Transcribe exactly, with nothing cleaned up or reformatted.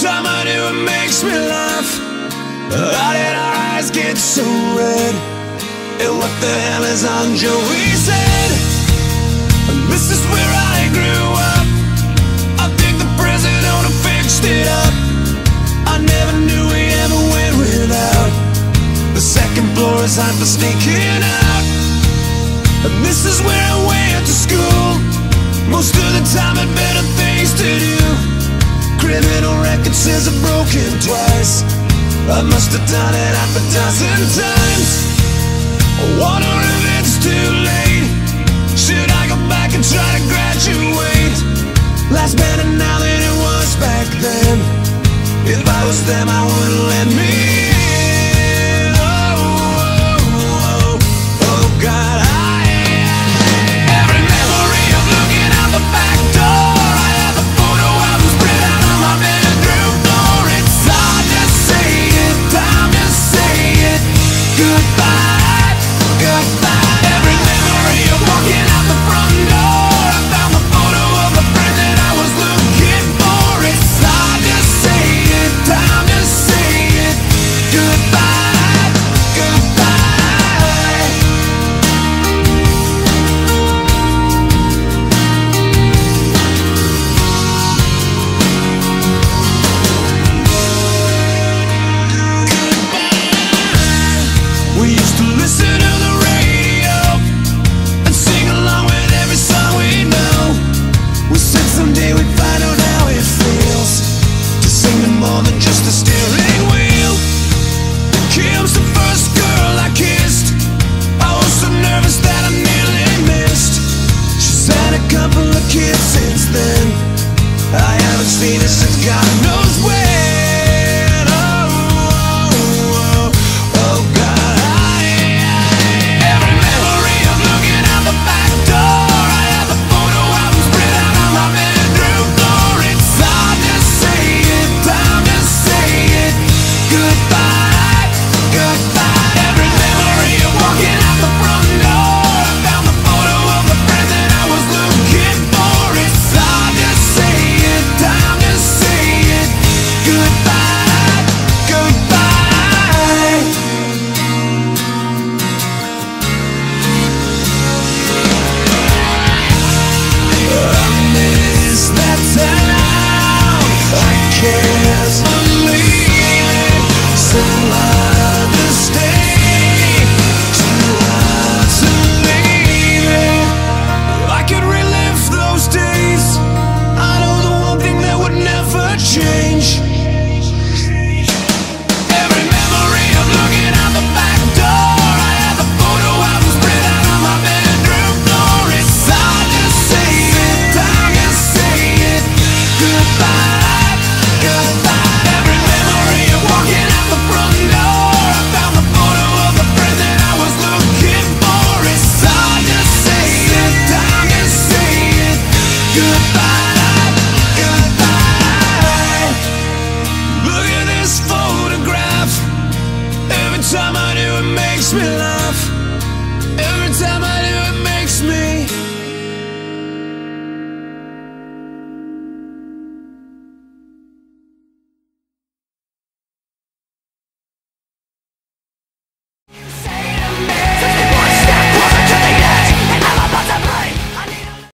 time I do, it makes me laugh. How did our eyes get so red? And what the hell is on Joey's head? And this is where I grew up. I think the president owner fixed it up. I never knew we ever went without. The second floor is hot for sneaking out. And this is where I went to school. Most of the time had better things to do. Criminal record says I've broken twice. I must have done it half a dozen times. I wonder if it's too late. Should I go back and try to graduate? Life's better now than it was back then. If I was them, I wouldn't let me in. Oh, oh, oh, oh God, I, every memory of looking out the back door. I have a photo album spread out on my bedroom floor. It's hard to say it, time to say it. Goodbye, goodbye. Every memory of walking out the front door. I found the photo of the friend that I was looking for. It's hard to say it, time to say it. Goodbye, goodbye. We used to listen to the radio and sing along with every song we know. We said someday we'd find out how it feels to sing to more than just a steering wheel. Kim's the first girl I kissed. I was so nervous that I nearly missed. She's had a couple of kids since then. I haven't seen her since God knows when. Oh, oh, oh, oh God, I, every memory of looking out the back door. I have the photo album spread out on my bedroom floor. It's hard to say it, time to say it. Goodbye, goodbye. Every memory of walking out the front door. I found the photo of the friend that I was looking for. It's hard to say it, time to say it. Goodbye, goodbye. I miss that town. I can't believe it. So hard to stay, too hard to leave it. If I could relive those days, I know the one thing that would never change. Every memory of looking out the back door. I have the photo album spread out on my bedroom floor. It's hard to say it, time to say it. Goodbye, goodbye. Every memory of walking out the front door. I found the photo of the friend that I was looking for. It's hard to say it, time to say it. Goodbye, goodbye. Look at this photograph. Every time I do, it makes me laugh.